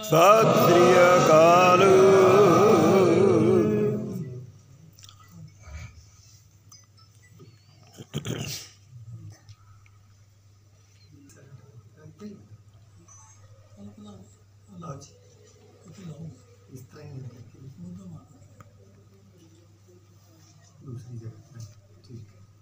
सत श्री अकाल। दूसरी जगह ठीक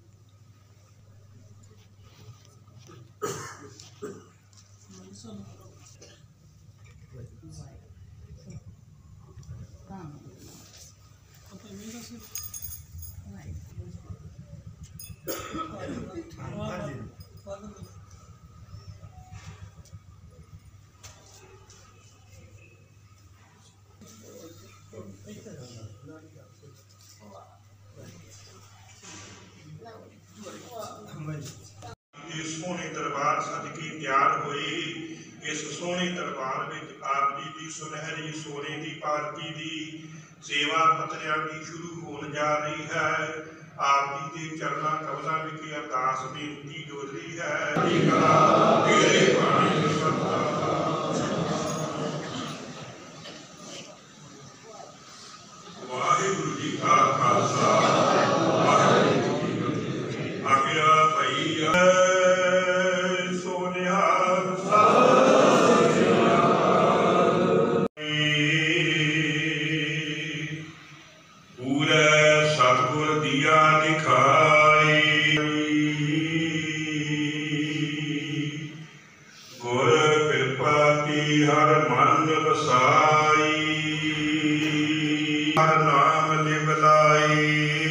सोहने दरबार सदकी तैयार हुई। इस सोहने दरबार में आप जी की सुनहरी सोने की पालकी की सेवा पत्रियां की शुरू होने जा रही है। आप जी के चरणा कमलों विखे अरदास बेनती डोली है। वाहिगुरु जी का खालसा वाहिगुरु जी की फतेह। आज्ञा पाई सतगुर दिया दिखाई। गुर कृपा की हर मन बसाई। हर नाम लिवलाई।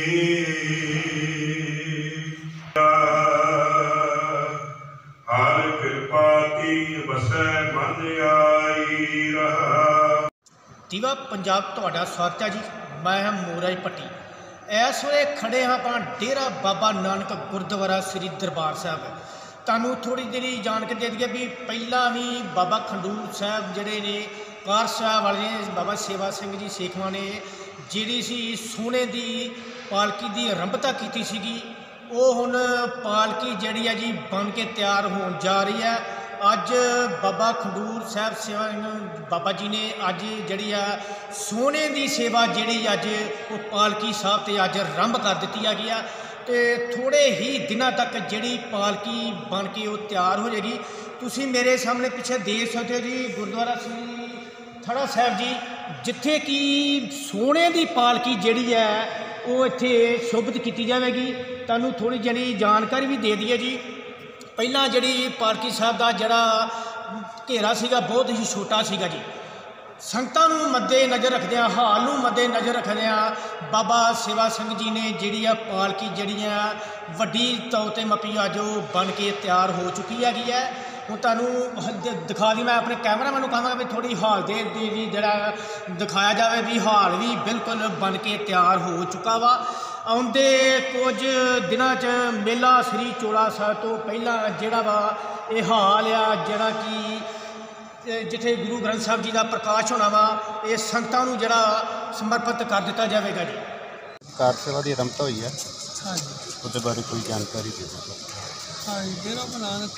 हर कृपा की बसै मन आई रहा। दिवा पंजाब तुहाडा स्वागत है जी। मैं हाँ मूराज भट्टी। इस वे खड़े हाँ अपना डेरा बाबा नानक गुरुद्वारा श्री दरबार साहब। तुहानू थोड़ी देर जानकारी दे दी भी पहला भी बाबा खंडूर साहब जड़े ने कार साहब वाले बाबा सेवा सिंह जी सेखवा ने जी सी सोने की पालकी की आरंभता की सी। वो हुण पालकी जड़ी है जी बन के तैयार हो जा रही है। अज बाबा खंडूर साहब सेवा बाबा जी ने अज जड़ी सोने की सेवा जी अज वो पालकी साहब से अज आरंभ कर दी है। तो थोड़े ही दिनों तक जी पालकी बन के वो तैयार हो जाएगी। तुसी मेरे सामने पीछे देख सकते हो जी गुरुद्वारा श्री थड़ा साहब जी जिथे कि सोने की पालकी जी है वो इत्थे शोभित की जाएगी। तुहानू थोड़ी जी जानकारी भी दे दी है जी। पहला जी पालकी साहब का जड़ा घेरा सीगा बहुत ही छोटा सीगा जी। संगतां नूं मद्दे नज़र रखदियां हाल नूं मद्दे नज़र रखदियां बाबा सेवा सिंह जी ने जिहड़ी पालकी जिहड़ी वड्डी तौर ते मपी अज बन के तैयार हो चुकी हैगी है। हुण तुहानूं दिखा दी मैं अपने कैमरामैन नूं कहांगा भी थोड़ी हाल दे भी जड़ा दिखाया जाए भी हाल भी बिल्कुल बन के तैयार हो चुका वा। आउंदे कुछ दिनों च मेला श्री चोला साहब तो पहला जिहड़ा वा ये हाल आ जिहड़ा कि जिथे गुरु ग्रंथ साहब जी का प्रकाश होना वा ये संगतां नूं जिहड़ा समर्पित कर दिता जाएगा जी। कार सेवा की आरंभता हुई है। हाँ जी उसके बारे कोई जानकारी दे दो। हाँ जी डेरा नानक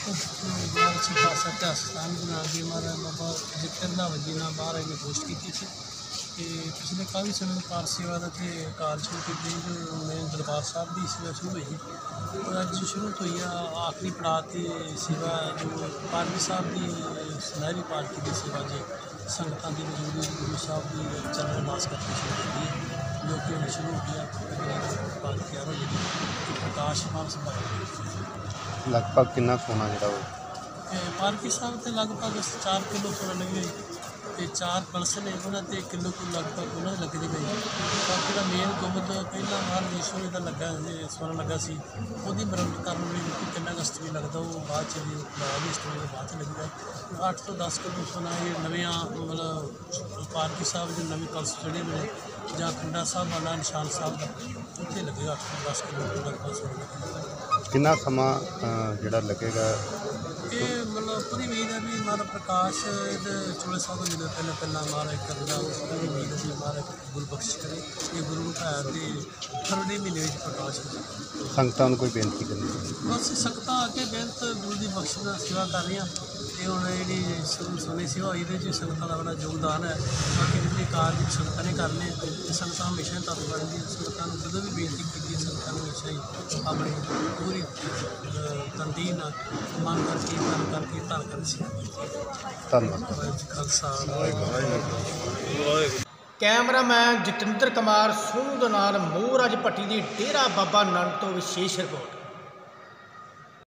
पासा स्थान बना के हमारा बाबा जिक्र वजीना बाहर ने पोस्ट की थी। पिछले काफ़ी समय कार सेवा का कार शुरू की जो मेन दरबार साहब की सेवा शुरू हुई और अज शुरू हुई है आखिरी पड़ाव की सेवा जो पालकी साहब की सुनहरी पालकी की सेवा जो संगतां की मौजूदगी गुरु साहब की चरण अरदास करके शुरू की है जो कि शुरू हो गया। पालकी तैयार हो गई प्रकाशमान संभाल लगभग कितना सोना जो पालकी साहब से लगभग 4 किलो सोना लगे तो 4 कलश ने उन्होंने किलो को लगभग उन्होंने लगती गई। बाकी जो मेन गुंबद पहला माल ईश्वर का लगा सोना लगा सी वो मुरम्मत करने में 3 अगस्त भी लगता वो बाद हिस्टोरी के बाद लगेगा। 8 तो 10 किलो सोना ये नविया मतलब पालकी साहब जो नवे कलश जड़े ने जहाँ खंडा साहब वाला निशान साहब का उत्थे लगेगा 8 तो 10 किलो लगभग सोना लगेगा। कितना समा जोड़ा लगेगा ये मतलब ਪੂਰੀ ਉਮੀਦ ਹੈ ਵੀ ਮਹਾਰਾਜ ਪ੍ਰਕਾਸ਼ ਦੇ ਚੋਲੇ ਸਾਹਿਬ ਤੋਂ ਮਿਲੇ ਪਹਿਲਾਂ ਮਹਾਰਾਜ ਕਰਦਾ ਪੂਰੀ ਉਮੀਦ ਹੈ ਵੀ ਮਹਾਰਾਜ ਗੁਰੂ ਬਖਸ਼ ਕਰੇ ਇਹ ਗੁਰੂ ਘਰ ਦੇ ਫਰਵਰੀ ਮਹੀਨੇ ਵਿੱਚ ਪ੍ਰਕਾਸ਼ ਹੋ ਜਾਵੇ। ਸੰਗਤਾਂ ਨੂੰ ਕੋਈ ਬੇਨਤੀ ਕਰਨੀ ਬਸ ਸੰਗਤਾਂ ਅੱਗੇ ਬੇਨਤ ਗੁਰੂ ਦੀ ਬਖਸ਼ ਦਾ ਸੇਵਾ ਕਰ ਰਹੀਆਂ ਤੇ ਹੁਣ ਜਿਹੜੀ ਸੋਨੀ ਸੇਵਾ ਇਹਦੇ 'ਚ ਸੰਗਤਾਂ ਦਾ ਬੜਾ ਯੋਗਦਾਨ ਹੈ। ਬਾਕੀ ਜਿਹੜੇ ਕਾਰਜ ਸੰਗਤਾਂ ਨੇ ਕਰਨੇ ਤੇ ਸੰਗਤਾਂ ਹਮੇਸ਼ਾ ਤੱਤ ਬਣਦੀਆਂ ਸੰਗਤਾਂ ਨੂੰ ਜਦੋਂ ਵੀ ਬੇਨਤੀ ਕੀਤੀ ਸੰਗਤਾਂ ਨੂੰ ਹਮੇਸ਼ਾ ਹੀ ਆਪਣੀ ਪੂਰੀ ਤਨਦੀਨ ਨਾਲ ਮੰਨ ਕਰਕੇ ਮਨ ਕਰਕੇ ਧੰਨ ਕਰ ਸੀ। ਧੰਨਵਾਦ। ਵਾਹਿਗੁਰੂ ਜੀ ਕਾ ਖਾਲਸਾ ਵਾਹਿਗੁਰੂ। ਕੈਮਰਾਮੈਨ ਜਤਿੰਦਰ ਕੁਮਾਰ ਸੋਨੂ ਦੇ ਨਾਲ ਮੋਹਰਾਜ ਭੱਟੀ ਦੀ ਡੇਰਾ ਬਾਬਾ ਨਾਨਕ ਤੋਂ ਵਿਸ਼ੇਸ਼ ਰਿਪੋਰਟ।